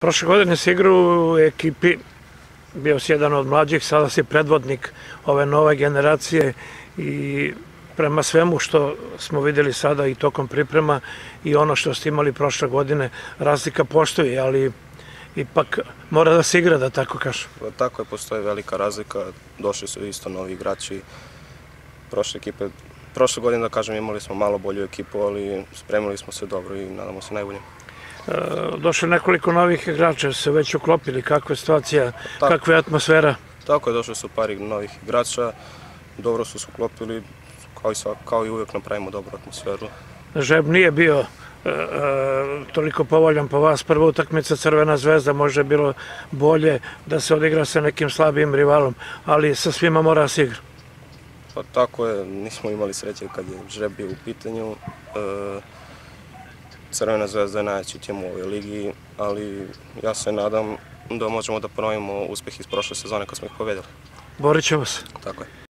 Prošle godine si igrao u ekipi, bio si jedan od mlađih, sada si predvodnik ove nove generacije i prema svemu što smo videli sada i tokom priprema i ono što ste imali prošle godine, razlika postoji, ali ipak mora da se igra, da tako kažem. Tako je, postoji velika razlika, došli su isto novi igrači prošle godine, da kažem, imali smo malo bolju ekipu, ali spremili smo se dobro i nadamo se najbolje. Došlo nekoliko novih igrača, se već uklopili, kakva je situacija, kakva je atmosfera? Tako je, došli su par novih igrača, dobro su se uklopili, kao i uvijek napravimo dobru atmosferu. Žreb nije bio toliko povoljan po vas, prva utakmica Crvena zvezda, možda je bilo bolje da se odigra sa nekim slabijim rivalom, ali sa svima mora se igra. Pa tako je, nismo imali sreće kad je žreb bio u pitanju. Crvena zvezda je najjači tim u ovoj ligi, ali ja se nadam da možemo da ponovimo uspeh iz prošle sezone kad smo ih pobedili. Borit ćemo se. Tako je.